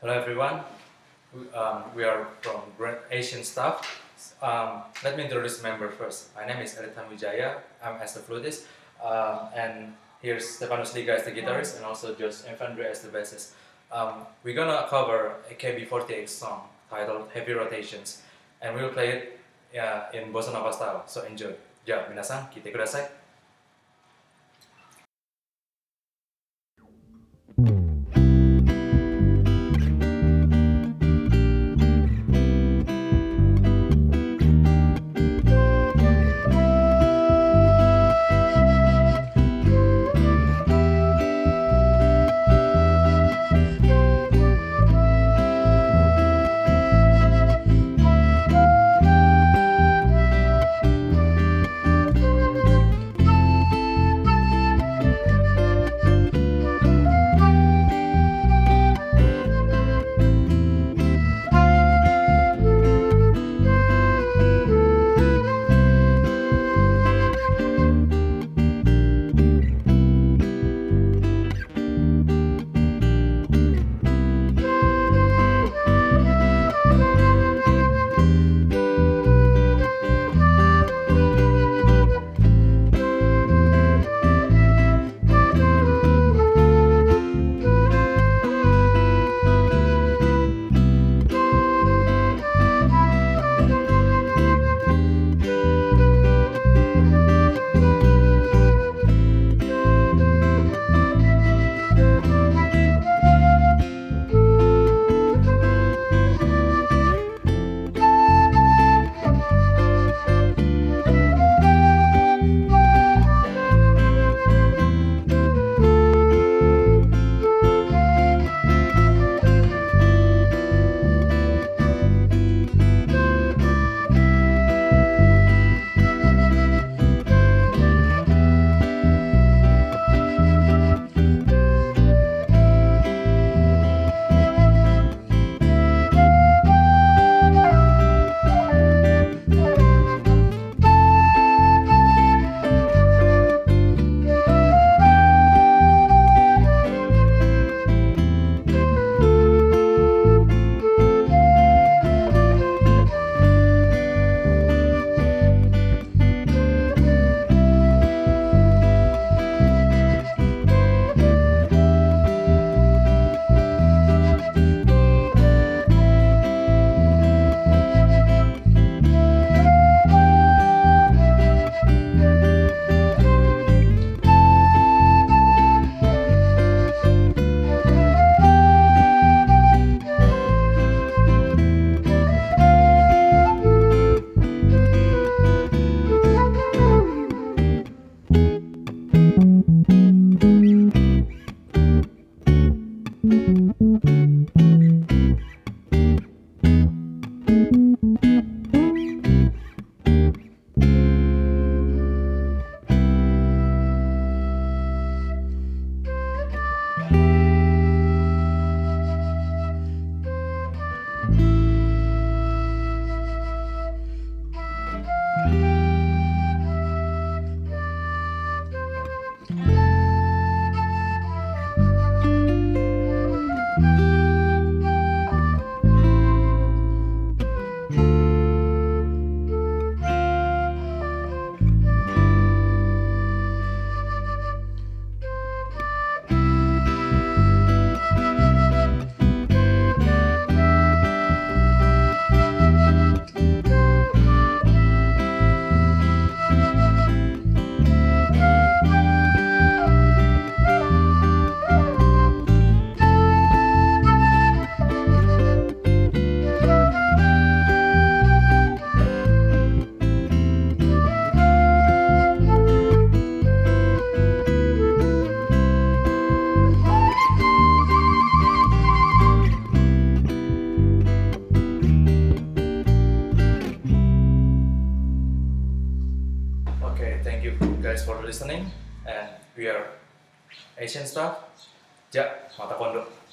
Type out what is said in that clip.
Hello everyone, we are from Grand Asian Staff. Let me introduce the member first. My name is Eritan Wijaya, I'm as the flutist, and here's Stefanus Liga as the guitarist, and also Josh Evandre as the bassist. We're gonna cover a KB48 song titled Heavy Rotations, and we'll play it in Bossa Nova style, so enjoy. Ja, minasan, kite kudasai. Thank you guys for listening, and we are Asian Staff. Ja, mata kondo.